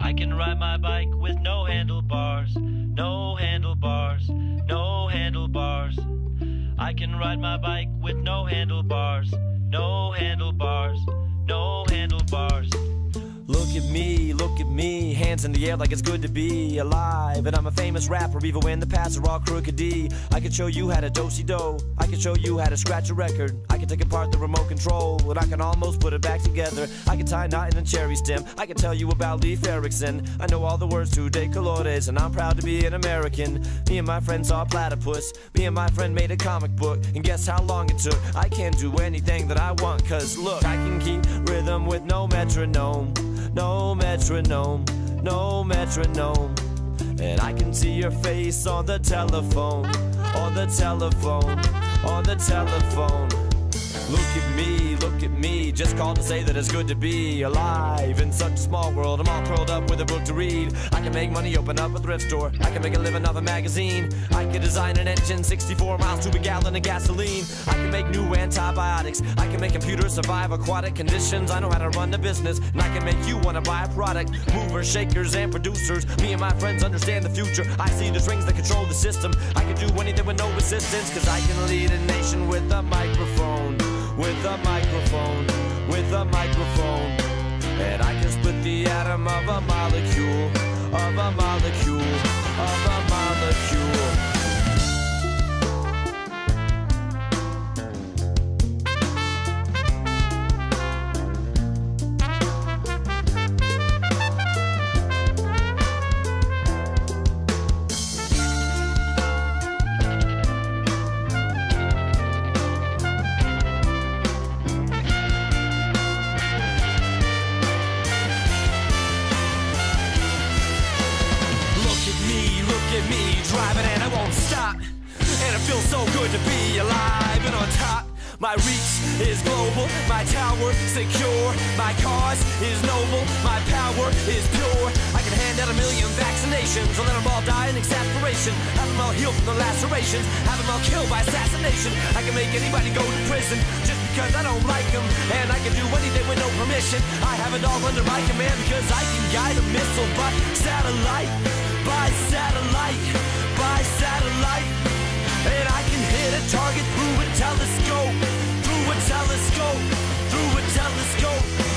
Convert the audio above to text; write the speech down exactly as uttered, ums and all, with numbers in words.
I can ride my bike with no handlebars, no handlebars, no handlebars. I can ride my bike with no handlebars, no handlebars, no handlebars. Look at me, look at me, hands in the air like it's good to be alive. And I'm a famous rapper even when the paths are all crooked D. I can show you how to do-si-do, I can show you how to scratch a record. I can take apart the remote control, and I can almost put it back together. I can tie a knot in a cherry stem, I can tell you about Leif Erikson. I know all the words to De Colores, and I'm proud to be an American. Me and my friend saw a platypus, me and my friend made a comic book, and guess how long it took? I can do anything that I want, cause look, I can keep rhythm with no metronome. No metronome, no metronome. And I can see your face on the telephone, on the telephone, on the telephone. Look at me, look at me, just called to say that it's good to be alive in such a small world. I'm all curled up with a book to read. I can make money, open up a thrift store. I can make a living off a magazine. I can design an engine, sixty-four miles to a gallon of gasoline. I can make new antibiotics. I can make computers survive aquatic conditions. I know how to run the business, and I can make you want to buy a product. Movers, shakers, and producers. Me and my friends understand the future. I see the strings that control the system. I can do anything with no resistance, cause I can lead a nation with a microphone. With a microphone, with a microphone. And I can split the atom of a molecule, of a molecule, of a molecule. Driving and I won't stop, and it feels so good to be alive and on top. My reach is global, my tower secure, my cause is noble, my power is pure. I can hand out a million vaccinations, or let them all die in exasperation. Have them all healed from the lacerations, have them all killed by assassination. I can make anybody go to prison just because I don't like them, and I can do anything with no permission. I have it all under my command because I can guide a missile by satellite, by satellite, by satellite. And I can hit a target through a telescope, through a telescope, through a telescope.